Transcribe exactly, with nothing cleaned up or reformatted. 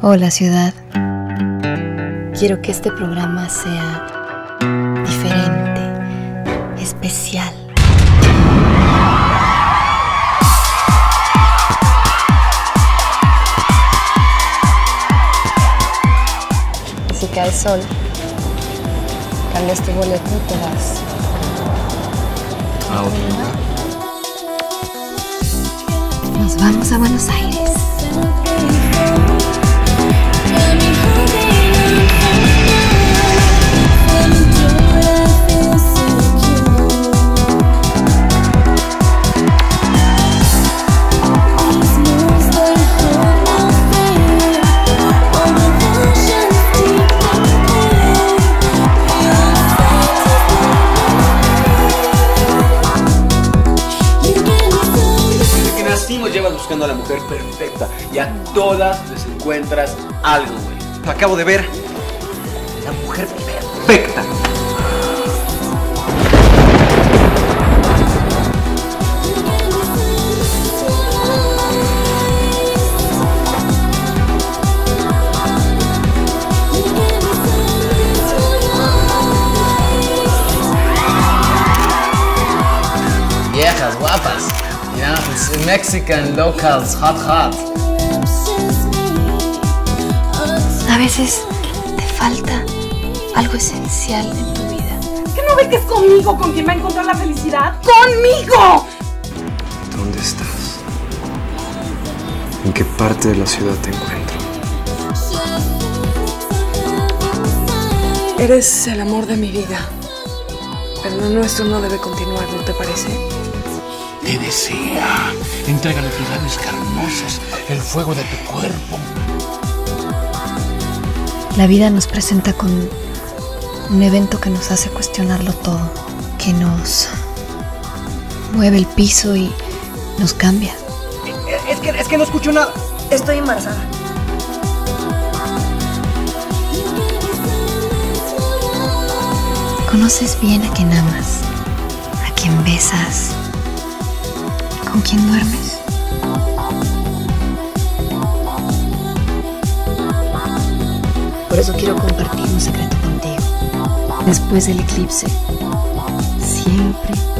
Hola ciudad. Quiero que este programa sea diferente, especial. Y si cae el sol, cambias tu boleto y te vas a otro lugar. Nos vamos a Buenos Aires. Nos llevas buscando a la mujer perfecta y a todas les encuentras algo, güey. Acabo de ver la mujer perfecta. Viejas, guapas. Yeah, it's Mexican locals, hot, hot. A veces te falta algo esencial en tu vida. ¿Qué no ves que es conmigo con quien va a encontrar la felicidad? ¡Conmigo! ¿Dónde estás? ¿En qué parte de la ciudad te encuentro? Eres el amor de mi vida. Pero lo nuestro no debe continuar, ¿no te parece? Te desea. Entrégale tus labios carnosos, el fuego de tu cuerpo. La vida nos presenta con un evento que nos hace cuestionarlo todo, que nos mueve el piso y nos cambia. Es que, es que no escucho nada. Estoy embarazada. ¿Conoces bien a quien amas? ¿A quien besas? ¿Con quién duermes? Por eso quiero compartir un secreto contigo. Después del eclipse, siempre